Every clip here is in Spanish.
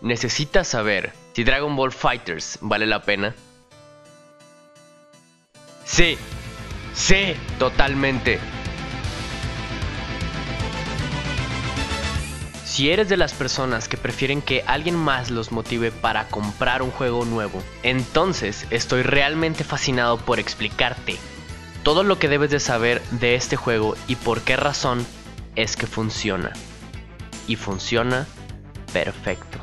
¿Necesitas saber si Dragon Ball FighterZ vale la pena? Sí, totalmente. Si eres de las personas que prefieren que alguien más los motive para comprar un juego nuevo, entonces estoy realmente fascinado por explicarte todo lo que debes de saber de este juego y por qué razón es que funciona. Y funciona perfecto.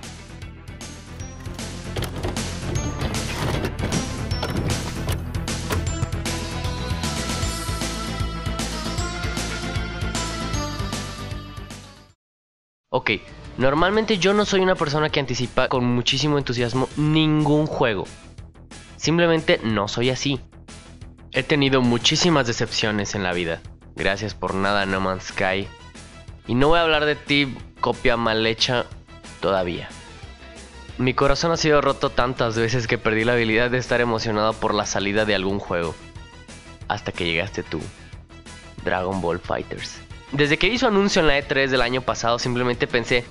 Ok, normalmente yo no soy una persona que anticipa con muchísimo entusiasmo ningún juego. Simplemente no soy así. He tenido muchísimas decepciones en la vida. Gracias por nada, No Man's Sky. Y no voy a hablar de ti, copia mal hecha, todavía. Mi corazón ha sido roto tantas veces que perdí la habilidad de estar emocionado por la salida de algún juego. Hasta que llegaste tú, Dragon Ball FighterZ. Desde que hizo anuncio en la E3 del año pasado, simplemente pensé,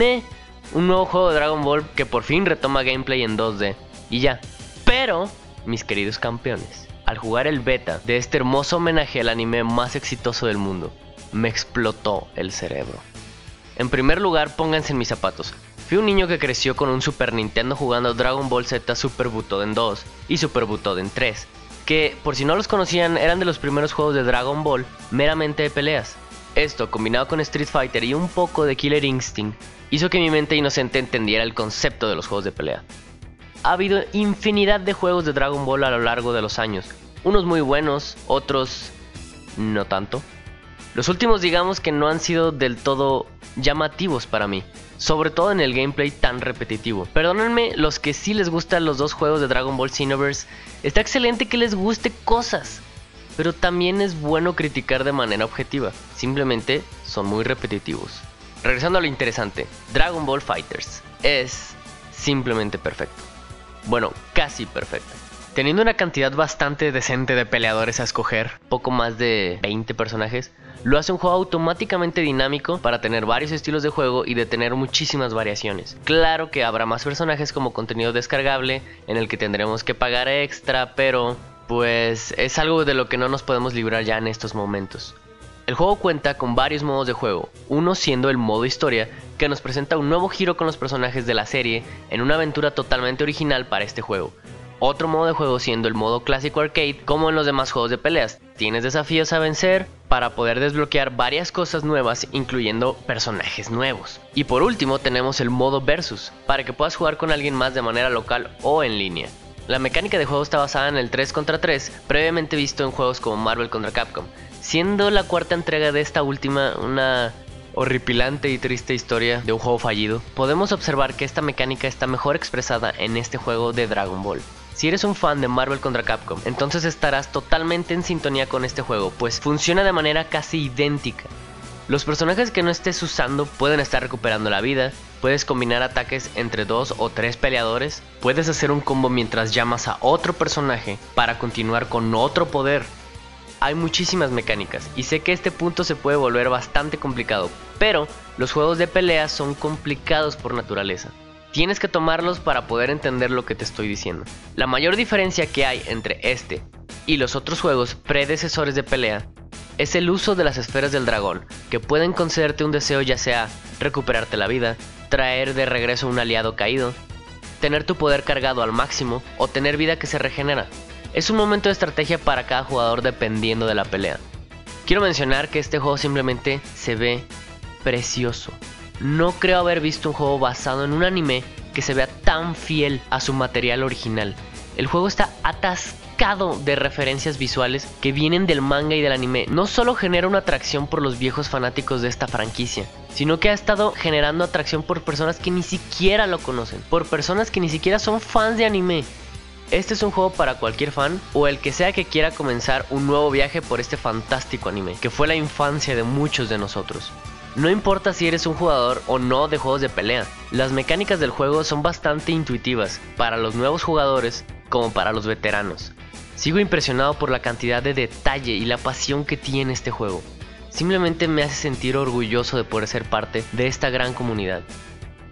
un nuevo juego de Dragon Ball que por fin retoma gameplay en 2D. Y ya. Pero, mis queridos campeones, al jugar el beta de este hermoso homenaje al anime más exitoso del mundo, me explotó el cerebro. En primer lugar, pónganse en mis zapatos. Fui un niño que creció con un Super Nintendo jugando Dragon Ball Z Super Butoden 2 y Super Butoden 3, que, por si no los conocían, eran de los primeros juegos de Dragon Ball meramente de peleas. Esto, combinado con Street Fighter y un poco de Killer Instinct, hizo que mi mente inocente entendiera el concepto de los juegos de pelea. Ha habido infinidad de juegos de Dragon Ball a lo largo de los años, unos muy buenos, otros no tanto. Los últimos digamos que no han sido del todo llamativos para mí, sobre todo en el gameplay tan repetitivo. Perdónenme los que sí les gustan los dos juegos de Dragon Ball Xenoverse, está excelente que les guste cosas, pero también es bueno criticar de manera objetiva, simplemente son muy repetitivos. Regresando a lo interesante, Dragon Ball FighterZ es simplemente perfecto. Bueno, casi perfecto. Teniendo una cantidad bastante decente de peleadores a escoger, poco más de 20 personajes, lo hace un juego automáticamente dinámico para tener varios estilos de juego y de tener muchísimas variaciones. Claro que habrá más personajes como contenido descargable, en el que tendremos que pagar extra, pero pues es algo de lo que no nos podemos librar ya en estos momentos. El juego cuenta con varios modos de juego, uno siendo el modo historia, que nos presenta un nuevo giro con los personajes de la serie en una aventura totalmente original para este juego. Otro modo de juego siendo el modo clásico arcade, como en los demás juegos de peleas. Tienes desafíos a vencer para poder desbloquear varias cosas nuevas, incluyendo personajes nuevos. Y por último tenemos el modo versus, para que puedas jugar con alguien más de manera local o en línea. La mecánica de juego está basada en el 3 contra 3, previamente visto en juegos como Marvel contra Capcom, siendo la cuarta entrega de esta última una horripilante y triste historia de un juego fallido. Podemos observar que esta mecánica está mejor expresada en este juego de Dragon Ball. Si eres un fan de Marvel contra Capcom, entonces estarás totalmente en sintonía con este juego, pues funciona de manera casi idéntica. Los personajes que no estés usando pueden estar recuperando la vida, puedes combinar ataques entre 2 o 3 peleadores, puedes hacer un combo mientras llamas a otro personaje para continuar con otro poder. Hay muchísimas mecánicas y sé que este punto se puede volver bastante complicado, pero los juegos de pelea son complicados por naturaleza. Tienes que tomarlos para poder entender lo que te estoy diciendo. La mayor diferencia que hay entre este y los otros juegos predecesores de pelea es el uso de las esferas del dragón, que pueden concederte un deseo, ya sea recuperarte la vida, traer de regreso un aliado caído, tener tu poder cargado al máximo o tener vida que se regenera. Es un momento de estrategia para cada jugador dependiendo de la pelea. Quiero mencionar que este juego simplemente se ve precioso. No creo haber visto un juego basado en un anime que se vea tan fiel a su material original. El juego está atascado de referencias visuales que vienen del manga y del anime. No solo genera una atracción por los viejos fanáticos de esta franquicia, sino que ha estado generando atracción por personas que ni siquiera lo conocen, por personas que ni siquiera son fans de anime. Este es un juego para cualquier fan o el que sea que quiera comenzar un nuevo viaje por este fantástico anime, que fue la infancia de muchos de nosotros. No importa si eres un jugador o no de juegos de pelea, las mecánicas del juego son bastante intuitivas para los nuevos jugadores como para los veteranos. Sigo impresionado por la cantidad de detalle y la pasión que tiene este juego. Simplemente me hace sentir orgulloso de poder ser parte de esta gran comunidad.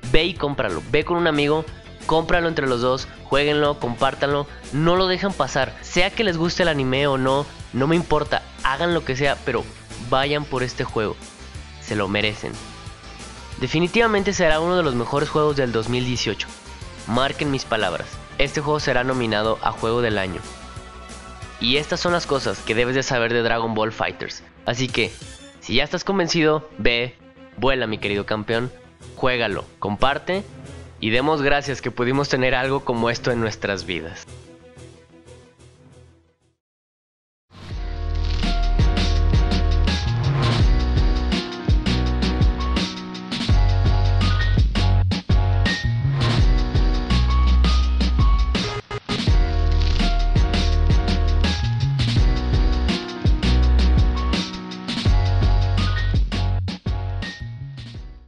ve y cómpralo, ve con un amigo, cómpralo entre los dos, jueguenlo, compártanlo, no lo dejan pasar, sea que les guste el anime o no, no me importa, hagan lo que sea, pero vayan por este juego, se lo merecen. Definitivamente será uno de los mejores juegos del 2018, marquen mis palabras, este juego será nominado a Juego del Año. Y estas son las cosas que debes de saber de Dragon Ball FighterZ, así que, si ya estás convencido, ve, vuela mi querido campeón, juégalo, comparte y demos gracias que pudimos tener algo como esto en nuestras vidas.